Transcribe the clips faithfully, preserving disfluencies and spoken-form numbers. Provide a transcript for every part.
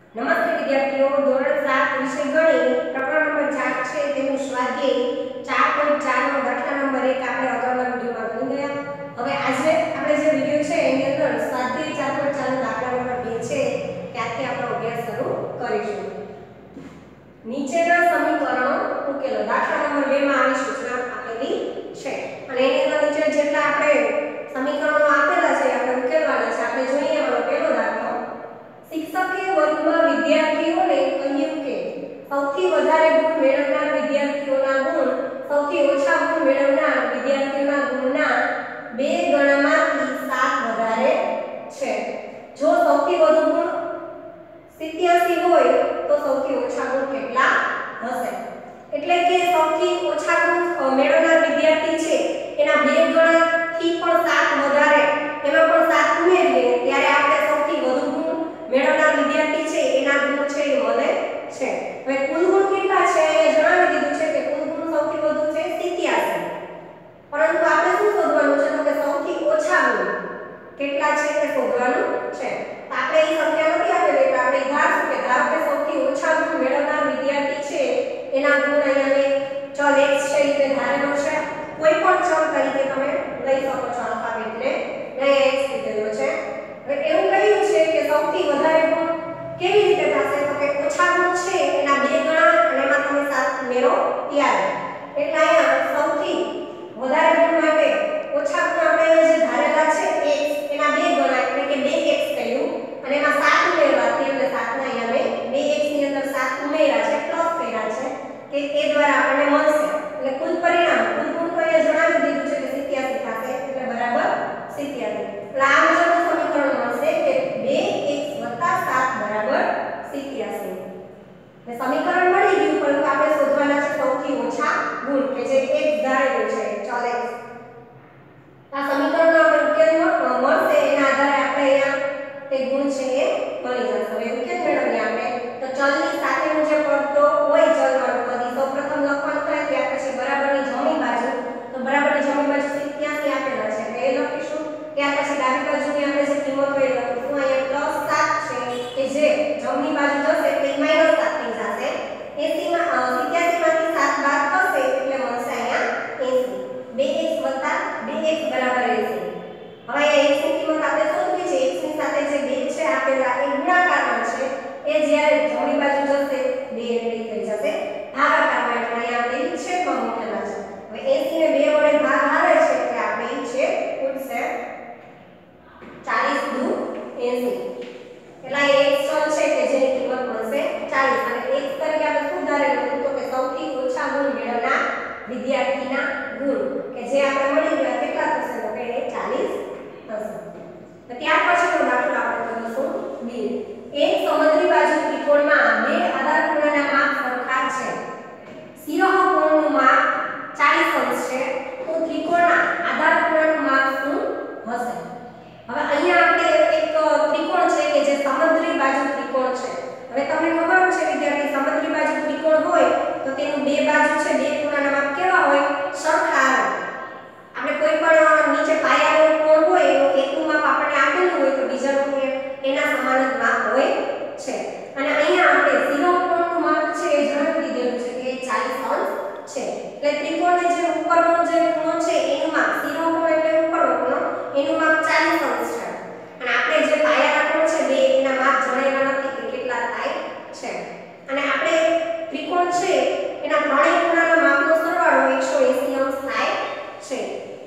નમસ્તે વિદ્યાર્થીઓ, ધોરણ સાત વિષય ગણિત પ્રકરણ નંબર ચાર છે તેનું સ્વાધ્યાય ચાર પોઈન્ટ ચાર નો દાખલા નંબર એક આપણે અગાઉના વિડિયોમાં ગણી ગયા. હવે આજે આપણે જે વિડિયો છે એની અંદર સ્વાધ્યાય ચાર પોઈન્ટ ચાર નો દાખલા નંબર બે છે ત્યાંથી આપણે અભ્યાસ શરૂ કરીશું. નીચેના સમીકરણો ઉકેલો. દાખલા નંબર બે માં આવી સૂચના આપેલી છે અને એની અંદર નીચે જેટલા આપણે સમીકરણો આપેલા છે આપણે ઉકેલવાના છે. આપણે જોઈએ એનો પહેલો દાખલો. શિક્ષકે વર્ગમાં વિદ્યાર્થીઓને કહ્યું કે સૌથી વધારે ગુણ મેળવનાર વિદ્યાર્થીઓના ગુણ સૌથી ઓછા ગુણ મેળવનાર વિદ્યાર્થીઓના ગુણના બે ગણામાંથી સાત વધારે છે. જો સૌથી વધુ ગુણ સિત્યાસી હોય તો સૌથી ઓછા ગુણ કેટલા હશે? એટલે કે સૌથી ઓછા ગુણ મેળવનાર વિદ્યાર્થી છે એના બે ગણાથી પણ સાત વધારે, એમાં પણ સાત ઉમેરીએ ત્યારે આપણે સૌથી વધુ ગુણ મેળવનાર વિદ્યાર્થી છે એના ગુણ છે એ મળે છે. હવે કુલ ગુણ કેટલા છે એ જણાવી દીધું છે કે કુલ ગુણ સૌથી વધુ છે સિત્યાસી, પરંતુ આપણે શું શોધવાનું છે તો કે સૌથી ઓછા ગુણ કેટલા છે એ શોધવાનું છે. તો આપણે એ સંખ્યા નથી આપેલી એટલે આપણે ધારશું કે ધારો કે સૌથી ઓછા ગુણ મેળવનાર વિદ્યાર્થી છે એના ગુણ અહીંયા ચલ x છે એ ધારેલો છે. કોઈ પણ ચલ તરીકે તમે લઈ શકો છો આલ્ફાબેટને, અહીં x લીધેલો છે. હવે એવું કહ્યું છે કે સૌથી વધારે ગુણ કેવી રીતે થશે તો કે ઓછા ગુણ છે એના બે ગણા અને એમાં તમે સાત ઉમેરો ત્યારે. એટલે અહીંયા સૌથી વધારે ગુણ માટે ઓછા ગુણ આપણે જે ધારેલા છે x એના બે ગણા એટલે કે બે x કહ્યું અને એમાં સાત ઉમેરવાથી એટલે સાત ના અહીંયા મેં બે x ની અંદર સાત ઉમેર્યા છે, પ્લસ કર્યા છે કે એ દ્વારા આપણને મળશે. એટલે કુલ પરિણામ કુલ ગુણ તો અહીંયા જણાવી દીધું છે કે સિત્યાસી થશે એટલે બરાબર સિત્યાસી. એટલે આ મુજબનું સમીકરણ મળશે કે બે x સાત બરાબર સિત્યાસી. એટલે સમીકરણ મળી ગયું, પરંતુ આપણે શોધવાના છે સૌથી ઓછા ગુણ કે જે x ધારેલું છે ચલ x. આ સમીકરણનો આપણે ઉકેલ મળશે એના આધારે આપણે અહીંયા તે ગુણ છે એ મળી જશે. હવે ઉકેલ મેળવીએ આપણે તો ચલની સાથેનું જે પદ તો હોય ચલવાળું પદ એ સૌપ્રથમ લખવાનું થાય ત્યાર પછી બરાબરની જમણી બાજુ તો બરાબરની જમણી બાજુ સિત્યાસી આપેલા છે એટલે એ લખીશું. ત્યાર પછી ડાબી બાજુની આપણે જે કિંમત હોય એ લખીશું. અહીંયા પ્લસ સાત છે કે જે જમણી બાજુ જશે એટલે માઈનસ સાત થઈ જશે. એંસી માં સિત્યાસી માંથી સાત બાદ થશે એટલે મળશે અહીંયા એંસી. બે x બે x બરાબર એંસી. હવે અહીંયા x ની કિંમત આપણે શોધવી છે. x ની સાથે જે બે છે આપેલા એ ગુણાકારમાં છે, એ જ્યારે જમણી બાજુ જશે બે એટલે થઈ જશે ભાગાકારમાં, એટલે અહીંયા આપણે છેદમાં મૂકેલા છે. હવે એંસી ને બે વડે ભાગ આવે છે એટલે આપણે એ છેદ ઉડશે. ચાલીસ દુ એંસી એટલે એ x ચલ છે કે જેની કિંમત મળશે ચાલીસ અને x તરીકે આપણે શું ધારેલું તો કે સૌથી ઓછા ગુણ મેળવનાર વિદ્યાર્થીના ગુણ કે જે આપણે મળી ગયા કેટલા થશે તો કે એ ચાલીસ થશે. તો ત્યાર પછીનો દાખલો આપણે કરીશું બે. એક સમદ્રી બાજુ ત્રિકોણમાં બે આધાર ખૂણાના માપ સરખા છે. શિરોકોણનું માપ ચાલીસ અંશ છે તો ત્રિકોણના આધાર ખૂણાનું માપ શું હશે? હવે અહીંયા આપણે એક ત્રિકોણ છે કે જે સમદ્રી બાજુ ત્રિકોણ છે. હવે તમને ખબર છે વિદ્યાર્થી સમદ્રી બાજુ ત્રિકોણ હોય તો તેનું બે બાજુ છે બે ખૂણાના માપ કેવા હોય? સરખા આવે. આપણે કોઈ પણ નીચે પાયાનો કોણ હોય એનું એકનું માપ આપણને આપેલું હોય તો બીજાનું એના સમાન જ માપ હોય છે. અને અહીંયા આપણે શિરોકોણનું માપ છે એ જણાવી દીધેલું છે કે ચાલીસ અંશ છે. એટલે ત્રિકોણને જે ઉપરનો જે ખૂણો છે એનું માપ શિરોકોણ એટલે ઉપરનો ખૂણો એનું માપ ચાલીસ અંશ છે. અને આપણે જે પાયાના કોણ છે બે એના માપ જણાવ્યા નથી કે કેટલા થાય છે. અને આપણે ત્રિકોણ છે એના ત્રણેય ખૂણાના માપનો સરવાળો એકસો એંસી અંશ થાય છે.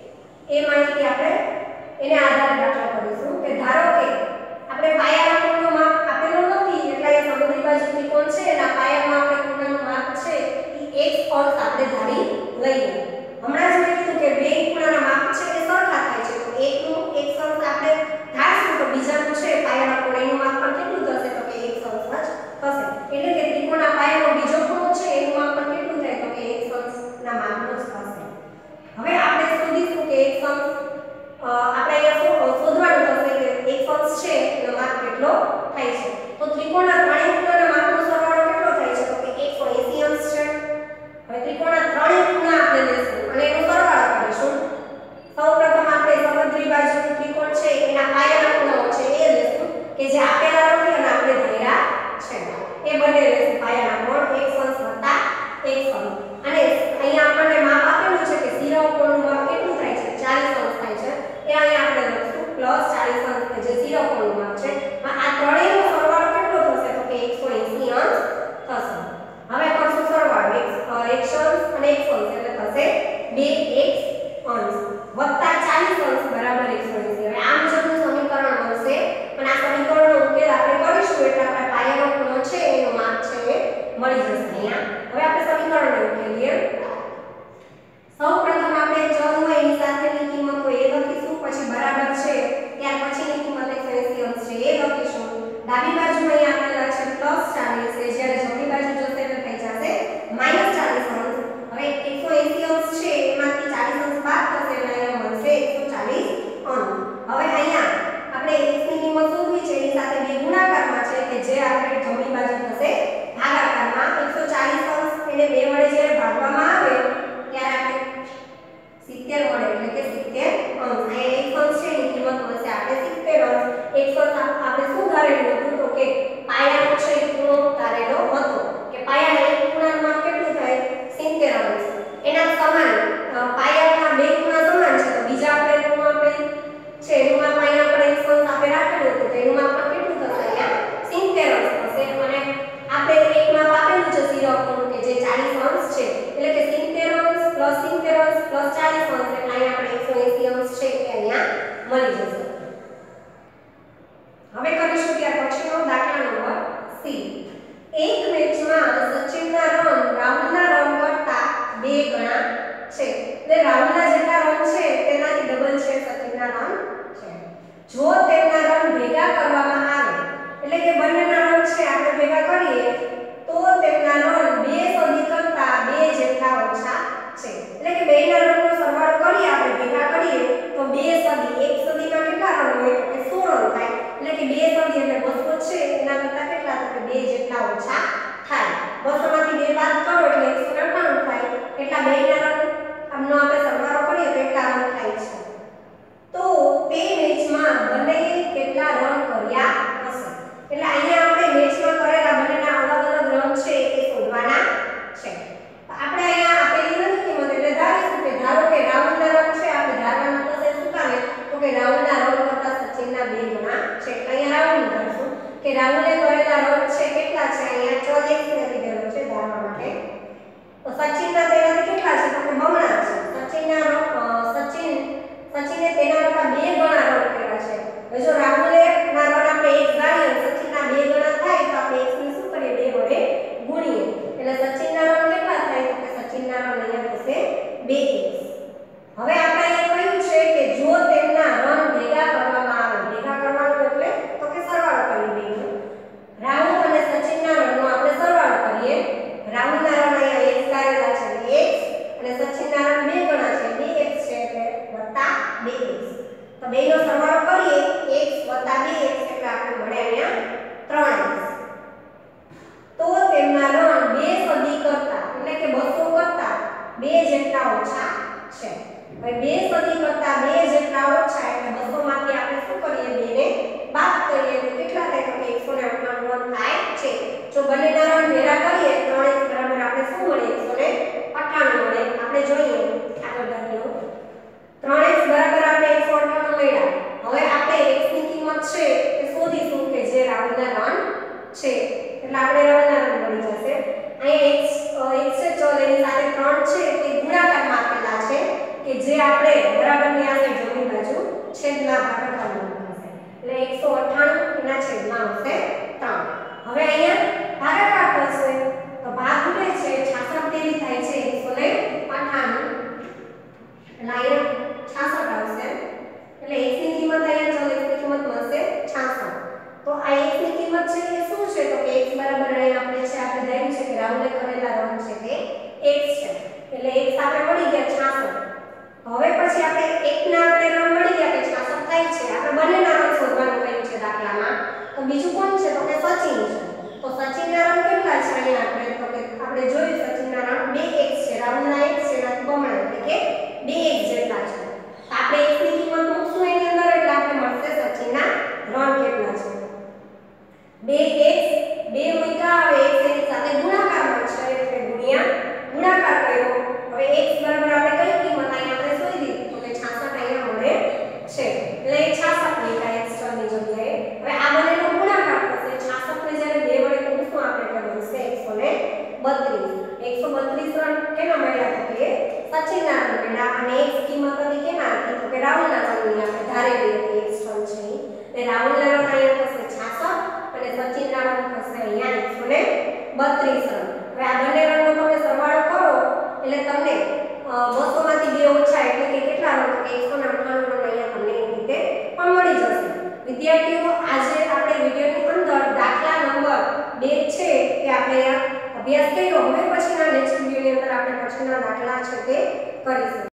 એ માહિતી આપણે એને આધારે દાખલો કરીશું કે ધારો કે આપણે પાયાના કોણનું માપ આપેલું નથી એટલે એ સમદ્રી બાજુ ત્રિકોણ છે એના પાયામાં આપણે ખૂણાનું માપ છે એ x અંશ આપણે ધારી લઈએ. હમણાં જ મેં કીધું કે બે ખૂણાના માપ છે એ સરખા થાય છે તો એકનું x અંશ આપણે ધારશું તો બીજાનું છે પાયાના કોણ એનું માપ પણ કેટલું થશે તો કે x અંશ જ થશે. એટલે કે ત્રિકોણના પાયાનો બીજો ખૂણો છે એનું માપ પણ કેટલું થાય તો કે x અંશના માપનો જ થશે. હવે આપણે શોધીશું કે x અંશ આપણે અહીંયા શોધવાનું થશે કે x અંશ છે એનો માપ કેટલો થાય છે. તો ત્રિકોણના ત્રણેય ખૂણાના માપનો સરવાળો કેટલો થાય છે તો કે એકસો એંસી અંશ છે. હવે ત્રિકોણના ત્રણેય ખૂણા આપણે લેશું અને એનો સરવાળો કરીશું. સૌપ્રથમ આપણે સમદ્રી બાજુ ત્રિકોણ છે એના પાયાના ખૂણાઓ છે એ લેશું કે જે આપેલા નથી અને આપણે ધાર્યા છે. ડાબી બાજુ અહીંયા આપેલા છે પ્લસ ચાલીસ કે જ્યારે જમણી બાજુ જશે એટલે થઈ જશે માઈનસ ચાલીસ અંશ. હવે એકસો એંસી અંશ છે એમાંથી ચાલીસ અંશ બાદ થશે એટલે અહીંયા મળશે એકસો ચાલીસ અંશ. હવે અહીંયા આપણે x ની કિંમત શોધવી છે એની સાથે બે ગુણાકારમાં છે કે જે આપણે જમણી બાજુ થશે ભાગાકારમાં. એકસો ચાલીસ અંશ એને બે વડે જ્યારે ભાગવામાં આવે ત્યારે આપણે સિત્તેર મળે એટલે કે સિત્તેર અંશ. અહીંયા એક અંશ છે એની કિંમત મળશે આપણે સિત્તેર અંશ. એક અંશ આપણે શું ધારેલું હતું તો કે પાયાનો છે એ ખૂણો ધારેલો હતો કે પાયાના એક ખૂણાનું માપ કેટલું થાય સિત્તેર અંશ. એના સમાન પાયાના બે ખૂણા સમાન છે તો બીજા આપણે ખૂણો આપણે છે એનું માપ અહીંયા આપણે એક અંશ આપણે રાખેલું હતું તો એનું માપ પણ કેટલું થશે અહીંયા સિત્તેર અંશ થશે. અને આપણે એક માપ આપેલું છે શિરોખૂણું કે જે ચાલીસ અંશ છે એટલે કે સિત્તેર અંશ પ્લસ સિત્તેર અંશ પ્લસ ચાલીસ અંશ એટલે અહીંયા આપણે એકસો એંસી અંશ છે એ અહીંયા મળી જશે. હવે કરીશું ત્યાર પછીનો દાખલા નંબર સી. એક મેચમાં સચિનના રન રાહુલના રન કરતા બે ગણા છે. એટલે રાહુલના જેટલા રન છે તેનાથી ડબલ છે સચિનના રન છે. જો તેમના રન ભેગા કરવામાં આવે એટલે કે બંનેના રન છે આપણે ભેગા કરીએ તો તેમના રન બે સદી કરતા બે જેટલા ઓછા છે. એટલે કે બેના રનનો સરવાળો કરીએ આપણે ભેગા કરીએ તો બે સદી એક સદીમાં કેટલા રન હોય તો કે સો રન થાય. એટલે કે બે સદી એટલે બસો છે એના કરતા કેટલા તો કે બે જેટલા ઓછા થાય. બસો માંથી બે બાદ કરો એટલે એકસો અઠ્ઠાણું થાય. એટલા બેના રન આમનો આપણે સરવાળો કરીએ તો કેટલા રન થાય છે. તો તે મેચમાં બંનેએ કેટલા રન કર્યા હશે. એટલે અહીંયા આપણે મેચમાં કરેલા બંનેના અલગ અલગ રન છે એ શોધવાના છે. આપણે અહીંયા આપેલી નથી કિંમત એટલે ધારીશું કે ધારો કે રાહુલના રન છે આપણે ધારવાના થશે શું કામે તો કે રાહુલના રન કરતા સચિનના બે ગણા છે. અહીંયા રાહુલ ધારશું કે રાહુલે કરેલા રન છે કેટલા છે અહીંયા ચોવીસ ને લીધેલો છે ધારવા માટે. તો સચિનના તેનાથી કેટલા છે તો કે બમણા છે. સચિનના સચિન સચિને તેના કરતા બે ગણા રન કર્યા છે. હવે જો રાહુલે ના રન આપણે એક ધારીએ સચિનના બે ગણા થાય તો આપણે એક ને શું કરીએ બે વડે ગુણીએ એટલે સચિનના રન કેટલા થાય તો કે સચિનના રન અહીંયા થશે બે એક્સ. હવે આપણે અહીંયા કહ્યું છે કે જો તેમના રન ભેગા કરવામાં આવે ભેગા કરવાનું એટલે તો કે સરવાળો કરી દઈએ. રાહુલ અને સચિનના રનનો આપણે સરવાળો કરીએ. રાહુલના રન અહીંયા x ધારેલા છે એટલે x અને સચિનના રન બે ગણા છે બે એક્સ છે એટલે વત્તા બે એક્સ. તો બેનો સરવાળો કરીએ x વત્તા બે એક્સ એટલે આપણે મળે અહીંયા ત્રણ એક્સ. તો તેમના રન બે સદી કરતા એટલે કે બસો કરતા બે જેટલા ઓછા છે. હવે બે સદી કરતા બે જેટલા ઓછા એટલે બસો માંથી આપણે શું કરીએ બે ને બાદ કરીએ તો કેટલા થાય તો કે એકસો અઠ્ઠાણું રન થાય છે. જો બંનેના રન ભેગા કરીએ ત્રણ એક્સ બરાબર આપણે શું મળે એકસો અઠ્ઠાણું મળે. આપણે જોઈએ આગળ દાખલો ત્રણ એક્સ બરાબર આપણે એકસો અઠ્ઠાણું મળ્યા. હવે આપણે x ની કિંમત છે એ શોધીશું કે જે રાહુલના રન છે એટલે આપણે રાહુલના રન મળી જશે. અહીંયા x x છે ચલ એની સાથે ત્રણ છે તે ગુણાકારમાં આપેલા છે કે જે આપણે બરાબરની આ સાઈડ જમણી બાજુ છેદમાં ભાગાકારમાં થશે એટલે એકસો અઠ્ઠાણું એના છેદમાં આવશે ત્રણ. હવે અહીંયા ભાગાકાર થશે તો ભાગ ઉડે છે છાસઠ તેરી થાય છે એકસો અઠ્ઠાણું એટલે અહીંયા છાસઠ આવશે. એટલે x ની કિંમત અહીંયા ચલ x ની કિંમત મળશે છાસઠ. તો આ x ની કિંમત છે એ શું છે તો કે x બરાબર અહીંયા આપણે છે આપણે ધાર્યું છે કે રાહુલે કરેલા રન છે તે x છે એટલે x આપણે મળી ગયા છાસઠ. હવે પછી આપણે એક ના આપણે રન મળી ગયા કે છાસઠ થાય છે. આપણે બંનેના રન શોધવાનું કહ્યું છે દાખલામાં. તો બીજું કોણ છે તો કે સચિન છે. તો સચિનના રન કેટલા છે અહીંયા આપણે તો કે આપણે જોયું સચિનના રન બે એક્સ છે રાહુલના x છે એનાથી બમણા એટલે કે બે એક્સ જેટલા છે. તો આપણે x ની કિંમત મૂકશું એની અંદર એટલે આપણે મળશે સચિનના રન કેટલા છે બે એક્સ બે મૂક્યા. હવે x એની સાથે ગુણાકારમાં છે એટલે ગુણ્યા ગુણાકાર કર્યો. હવે x બરાબર આપણે કઈ કિંમત અહીંયા આપણે શોધી તો કે છાસઠ અહીંયા મળે છે એટલે છાસઠ મૂક્યા x ની જગ્યાએ. હવે આ બંનેનો ગુણાકાર થશે છાસઠ ને જ્યારે બે વડે ગુણશું આપણે એટલે મળશે એકસો બત્રીસ. એકસો બત્રીસ રન કેના મળ્યા તો કે સચિનના રન મળ્યા. અને x કિંમત હતી કેના હતી તો કે રાહુલના રનની આપણે ધારેલી હતી x રન છે એટલે રાહુલના રન અહીંયા થશે છાસઠ અને સચિનના રન થશે અહીંયા એકસો બત્રીસ રન. હવે આ બંને રનનો તમે સરવાળો કરો એટલે તમને બસો માંથી બે ઓછા એટલે કે કેટલા રન તો કે એકસો અઠ્ઠાણું રન અહીંયા તમને એ રીતે પણ મળી જશે. વિદ્યાર્થીઓ આજે આપણે વિડિયોની અંદર પછીના દાખલા છે તે કરીશું।